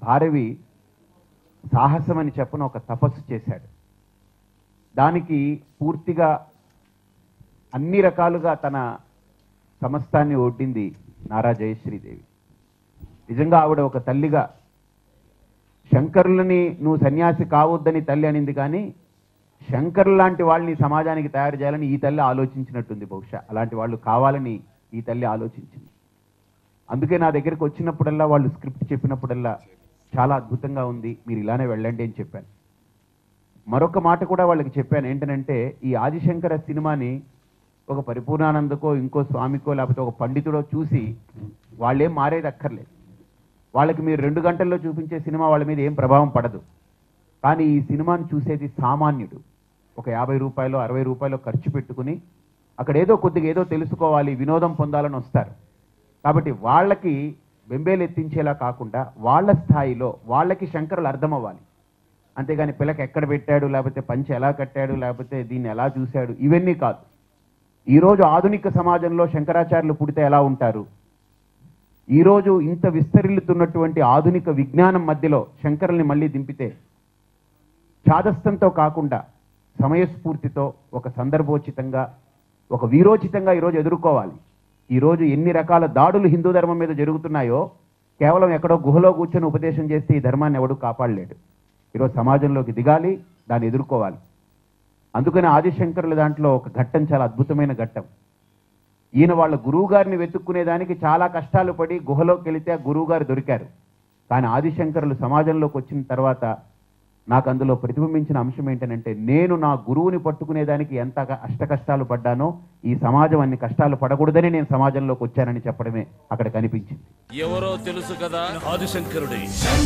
భారవి సాహసం అని చెప్పను ఒక తపస్సు చేశాడు. దానికి పూర్తిగా అన్ని రకాలుగా తన సమస్తాన్ని ఒడ్డింది నారా జయశ్రీదేవి. నిజంగా ఆవిడ ఒక తల్లిగా శంకరులని నువ్వు సన్యాసి కావద్దని తల్లి అనింది, కానీ శంకరులు లాంటి వాళ్ళని సమాజానికి తయారు చేయాలని ఈ తల్లి ఆలోచించినట్టుంది. బహుశా అలాంటి వాళ్ళు కావాలని ఈ తల్లి ఆలోచించింది. అందుకే నా దగ్గరికి వచ్చినప్పుడల్లా వాళ్ళు స్క్రిప్ట్ చెప్పినప్పుడల్లా చాలా అద్భుతంగా ఉంది, మీరు ఇలానే వెళ్ళండి అని చెప్పాను. మరొక మాట కూడా వాళ్ళకి చెప్పాను, ఏంటంటే ఈ ఆదిశంకర సినిమాని ఒక పరిపూర్ణానందకో ఇంకో స్వామికో లేకపోతే ఒక పండితుడో చూసి వాళ్ళేం మారేది అక్కర్లేదు. వాళ్ళకి మీరు 2 గంటల్లో చూపించే సినిమా వాళ్ళ మీద ఏం ప్రభావం పడదు. కానీ ఈ సినిమాని చూసేది సామాన్యుడు ఒక 50 రూపాయలు 60 రూపాయలు ఖర్చు పెట్టుకుని అక్కడ ఏదో కొద్దిగా ఏదో తెలుసుకోవాలి, వినోదం పొందాలని వస్తారు. కాబట్టి వాళ్ళకి బెంబేలు ఎత్తించేలా కాకుండా వాళ్ళ స్థాయిలో వాళ్ళకి శంకరులు అర్థం అవ్వాలి. అంతేగాని పిల్లకి ఎక్కడ పెట్టాడు, లేకపోతే పంచె ఎలా కట్టాడు, లేకపోతే దీన్ని ఎలా చూశాడు, ఇవన్నీ కాదు. ఈరోజు ఆధునిక సమాజంలో శంకరాచార్యులు పుడితే ఎలా ఉంటారు, ఈరోజు ఇంత విస్తరిల్లుతున్నటువంటి ఆధునిక విజ్ఞానం మధ్యలో శంకరుల్ని మళ్ళీ దింపితే చాదస్తంతో కాకుండా సమయస్ఫూర్తితో ఒక సందర్భోచితంగా ఒక వీరోచితంగా ఈరోజు ఎదుర్కోవాలి. ఈరోజు ఎన్ని రకాల దాడులు హిందూ ధర్మం మీద జరుగుతున్నాయో కేవలం ఎక్కడో గుహలో కూర్చొని ఉపదేశం చేస్తే ఈ ధర్మాన్ని ఎవడు కాపాడలేడు. ఈరోజు సమాజంలోకి దిగాలి, దాన్ని ఎదుర్కోవాలి. అందుకని ఆదిశంకరుల దాంట్లో ఒక ఘట్టం చాలా అద్భుతమైన ఘట్టం. ఈయన వాళ్ళ గురువు గారిని వెతుక్కునేదానికి చాలా కష్టాలు పడి గుహలోకి వెళితే ఆ గురువు గారు దొరికారు. కానీ ఆదిశంకరులు సమాజంలోకి వచ్చిన తర్వాత నాకు అందులో ప్రతిబింబించిన అంశం ఏంటంటే, నేను నా గురువుని పట్టుకునేదానికి ఎంత అష్ట కష్టాలు పడ్డానో ఈ సమాజం అన్ని కష్టాలు పడకూడదని నేను సమాజంలోకి వచ్చానని చెప్పడమే అక్కడ కనిపించింది. ఎవరో తెలుసు కదా, ఆదిశంకరుడే.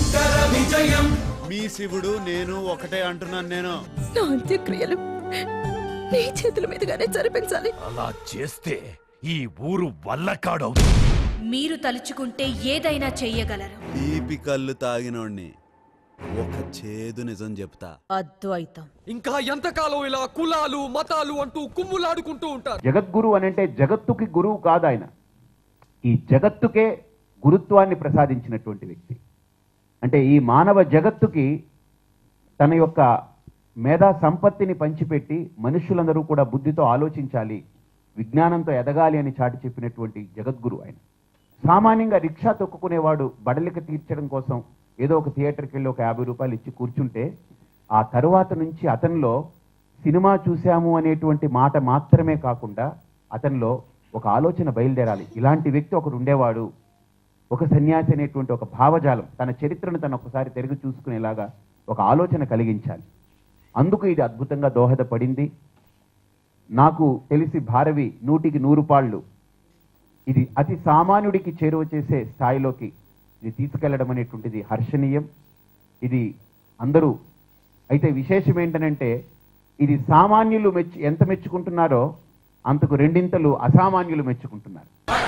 మీ శివుడు నేను ఒకటే అంటున్నాను. నేను నా అంత్యక్రియలు నీ చేతుల మీదుగానే జరిపించాలి. అలా చేస్తే ఈ ఊరు వల్లకాడు. మీరు తలుచుకుంటే ఏదైనా చెయ్యగలరు. తీపి కళ్ళు తాగినోడ్ని ఒక చేదు నిజం చెప్తా, అద్వైతం. ఇంకా ఎంతకాలం ఇలా కులాలు మతాలు అంటూ కుమ్ములాడుకుంటూ ఉంటారు. జగద్గురు అని అంటే జగత్తుకి గురువు కాదు ఆయన, ఈ జగత్తుకే గురుత్వాన్ని ప్రసాదించినటువంటి వ్యక్తి. అంటే ఈ మానవ జగత్తుకి తన యొక్క మేధా సంపత్తిని పంచిపెట్టి మనుషులందరూ కూడా బుద్ధితో ఆలోచించాలి, విజ్ఞానంతో ఎదగాలి అని చాటి చెప్పినటువంటి జగద్గురు ఆయన. సామాన్యంగా రిక్షా తొక్కుకునేవాడు బడలిక తీర్చడం కోసం ఏదో ఒక థియేటర్కి వెళ్ళి ఒక 50 రూపాయలు ఇచ్చి కూర్చుంటే ఆ తరువాత నుంచి అతనిలో సినిమా చూశాము అనేటువంటి మాట మాత్రమే కాకుండా అతనిలో ఒక ఆలోచన బయలుదేరాలి. ఇలాంటి వ్యక్తి ఒకడు ఉండేవాడు, ఒక సన్యాసి అనేటువంటి ఒక భావజాలం, తన చరిత్రను తను ఒకసారి తిరిగి చూసుకునేలాగా ఒక ఆలోచన కలిగించాలి. అందుకు ఇది అద్భుతంగా దోహదపడింది. నాకు తెలిసి భారవి 100కి 100 పాళ్ళు ఇది అతి సామాన్యుడికి చేరువ చేసే స్థాయిలోకి ఇది తీసుకెళ్లడం అనేటువంటిది హర్షణీయం. ఇది అందరూ అయితే విశేషం ఏంటనంటే ఇది సామాన్యులు ఎంత మెచ్చుకుంటున్నారో అంతకు 2 అసామాన్యులు మెచ్చుకుంటున్నారు.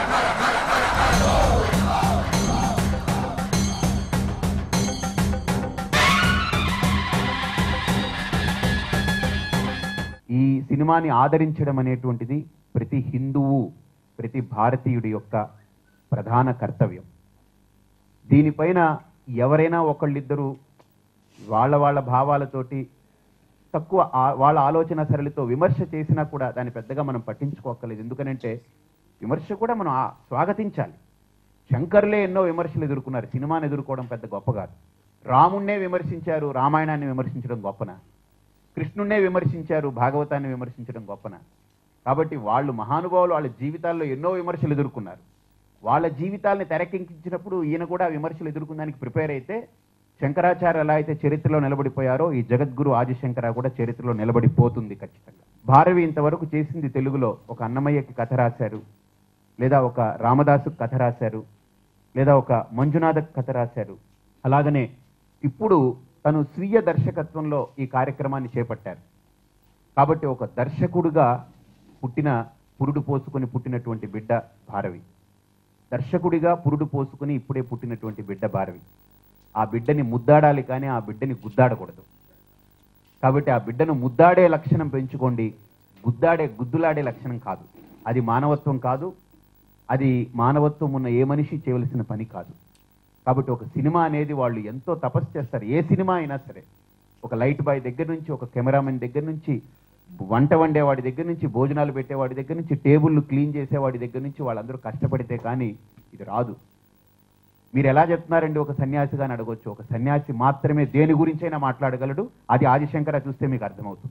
ఈ సినిమాని ఆదరించడం అనేటువంటిది ప్రతి హిందువు ప్రతి భారతీయుడి యొక్క ప్రధాన కర్తవ్యం. దీనిపైన ఎవరైనా ఒకళ్ళిద్దరూ వాళ్ళ భావాలతోటి తక్కువ వాళ్ళ ఆలోచన సరళితో విమర్శ చేసినా కూడా దాన్ని పెద్దగా మనం పట్టించుకోక్కర్లేదు. ఎందుకనంటే విమర్శ కూడా మనం స్వాగతించాలి. శంకర్లే ఎన్నో విమర్శలు ఎదుర్కొన్నారు, సినిమాని ఎదుర్కోవడం పెద్ద గొప్ప కాదు. రాముణ్ణే విమర్శించారు, రామాయణాన్ని విమర్శించడం గొప్పన. కృష్ణుణ్ణే విమర్శించారు, భాగవతాన్ని విమర్శించడం గొప్పన. కాబట్టి వాళ్ళు మహానుభావులు వాళ్ళ జీవితాల్లో ఎన్నో విమర్శలు ఎదుర్కొన్నారు. వాళ్ళ జీవితాలని తెరకెక్కించినప్పుడు ఈయన కూడా విమర్శలు ఎదుర్కొనడానికి ప్రిపేర్ అయితే శంకరాచార్య ఎలా అయితే చరిత్రలో నిలబడిపోయారో ఈ జగద్గురు ఆదిశంకర కూడా చరిత్రలో నిలబడిపోతుంది ఖచ్చితంగా. భారవి ఇంతవరకు చేసింది తెలుగులో ఒక అన్నమయ్యకి కథ రాశారు, లేదా ఒక రామదాసుకు కథ రాశారు, లేదా ఒక మంజునాథకు కథ రాశారు. అలాగనే ఇప్పుడు తను స్వీయ దర్శకత్వంలో ఈ కార్యక్రమాన్ని చేపట్టారు. కాబట్టి ఒక దర్శకుడుగా పురుడు పోసుకొని పుట్టినటువంటి బిడ్డ భారవి, దర్శకుడిగా పురుడు పోసుకుని ఇప్పుడే పుట్టినటువంటి బిడ్డ భారవి. ఆ బిడ్డని ముద్దాడాలి కానీ ఆ బిడ్డని గుద్దాడకూడదు. కాబట్టి ఆ బిడ్డను ముద్దాడే లక్షణం పెంచుకోండి, గుద్దులాడే లక్షణం కాదు. అది మానవత్వం కాదు, అది మానవత్వం ఉన్న ఏ మనిషి చేయవలసిన పని కాదు. కాబట్టి ఒక సినిమా అనేది వాళ్ళు ఎంతో తపస్సు చేస్తారు. ఏ సినిమా అయినా సరే, ఒక లైట్ బాయ్ దగ్గర నుంచి, ఒక కెమెరామెన్ దగ్గర నుంచి, వంట వండేవాడి దగ్గర నుంచి, భోజనాలు పెట్టేవాడి దగ్గర నుంచి, టేబుల్లు క్లీన్ చేసేవాడి దగ్గర నుంచి వాళ్ళందరూ కష్టపడితే కానీ ఇది రాదు. మీరు ఎలా చెప్తున్నారండి ఒక సన్యాసిగా అని అడగొచ్చు. ఒక సన్యాసి మాత్రమే దేని గురించైనా మాట్లాడగలడు. అది ఆదిశంకర చూస్తే మీకు అర్థమవుతుంది.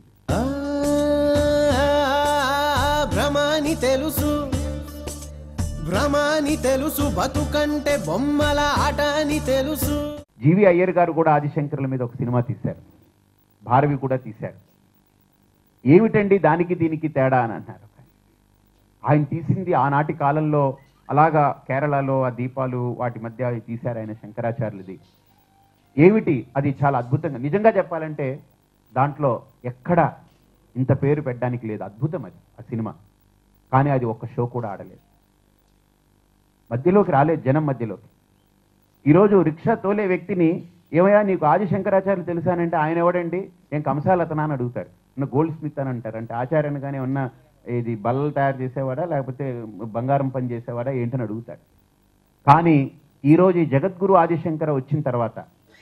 భ్రమాని తెలుసు బతుకంటే బొమ్మల ఆట అని తెలుసు. జీవి అయ్యర్ గారు కూడా ఆదిశంకరుల మీద ఒక సినిమా తీశారు, భారవి కూడా తీశారు. ఏమిటండి దానికి దీనికి తేడా అని అన్నారు. ఆయన తీసింది ఆనాటి కాలంలో అలాగా కేరళలో ఆ దీపాలు వాటి మధ్య తీశారు ఆయన, శంకరాచార్యులది. ఏమిటి అది చాలా అద్భుతంగా, నిజంగా చెప్పాలంటే దాంట్లో ఎక్కడ ఇంత పేరు పెట్టడానికి లేదు. అద్భుతం అది ఆ సినిమా. కానీ అది ఒక్క షో కూడా ఆడలేదు, మధ్యలోకి రాలేదు, జనం మధ్యలోకి. ఈరోజు రిక్షా తోలే వ్యక్తిని ఏమయ్యా నీకు ఆది శంకరాచార్యులు తెలుసానంటే ఆయన ఎవడండి, ఏం కంసాలతనా అని అడుగుతారు. ఉన్న గోల్డ్ స్మిత్ అని అంటారు. అంటే ఆచార్యను కానీ ఉన్న ఇది బల్లలు తయారు చేసేవాడా లేకపోతే బంగారం పని చేసేవాడా ఏంటని అడుగుతాడు. కానీ ఈరోజు ఈ జగద్గురు ఆదిశంకర వచ్చిన తర్వాత,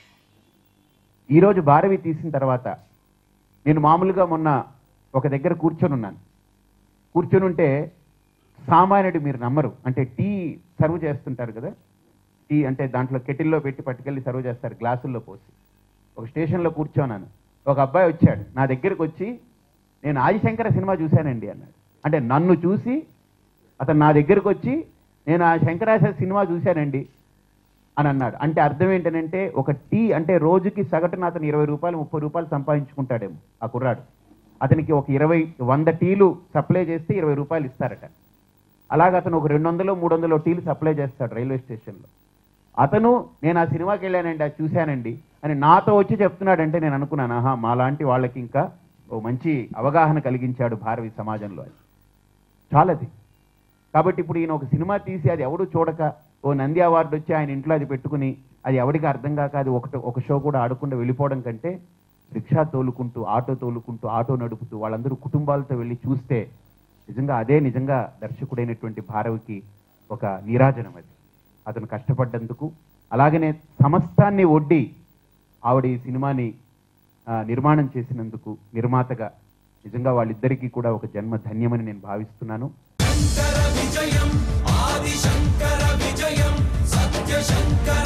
ఈరోజు భారవి తీసిన తర్వాత, నేను మామూలుగా మొన్న ఒక దగ్గర కూర్చొని ఉన్నాను. కూర్చొని ఉంటే సామాన్యుడు, మీరు నమ్మరు, అంటే టీ సర్వ్ చేస్తుంటారు కదా, టీ అంటే దాంట్లో కెటిల్లో పెట్టి పట్టుకెళ్ళి సర్వ్ చేస్తారు గ్లాసుల్లో పోసి. ఒక స్టేషన్లో కూర్చోన్నాను, ఒక అబ్బాయి వచ్చాడు నా దగ్గరికి వచ్చి, నేను ఆదిశంకర సినిమా చూశానండి అన్నాడు. అంటే నన్ను చూసి అతను నా దగ్గరికి వచ్చి నేను ఆ శంకరాచార్య సినిమా చూశానండి అని అన్నాడు. అంటే అర్థం ఏంటనంటే ఒక టీ అంటే రోజుకి సగటున అతను 20 రూపాయలు 30 రూపాయలు సంపాదించుకుంటాడేమో ఆ కుర్రాడు. అతనికి ఒక 100 టీలు సప్లై చేస్తే 20 రూపాయలు ఇస్తారట. అలాగే అతను ఒక 200-300 టీలు సప్లై చేస్తాడు రైల్వే స్టేషన్లో. అతను నేను ఆ సినిమాకి వెళ్ళానండి, అది చూశానండి అని నాతో వచ్చి చెప్తున్నాడంటే నేను అనుకున్నాను, ఆహా మాలాంటి వాళ్ళకి ఇంకా ఓ మంచి అవగాహన కలిగించాడు భారవి సమాజంలో అని. చాలది. కాబట్టి ఇప్పుడు ఈయన ఒక సినిమా తీసి అది ఎవడు చూడక ఓ నంది అవార్డు వచ్చి ఆయన ఇంట్లో అది పెట్టుకుని అది ఎవరికి అర్థం కాక అది ఒక షో కూడా ఆడకుండా వెళ్ళిపోవడం కంటే రిక్షా తోలుకుంటూ, ఆటో తోలుకుంటూ, ఆటో నడుపుతూ వాళ్ళందరూ కుటుంబాలతో వెళ్ళి చూస్తే నిజంగా అదే నిజంగా దర్శకుడైనటువంటి భారవికి ఒక నీరాజనం. అది అతను కష్టపడ్డందుకు, అలాగనే సమస్తాన్ని ఒడ్డి ఆవిడ ఈ సినిమాని నిర్మాణం చేసినందుకు నిర్మాతగా నిజంగా వాళ్ళిద్దరికీ కూడా ఒక జన్మ ధన్యమని నేను భావిస్తున్నాను. శంకర విజయం, ఆది శంకర విజయం, సత్య శంకర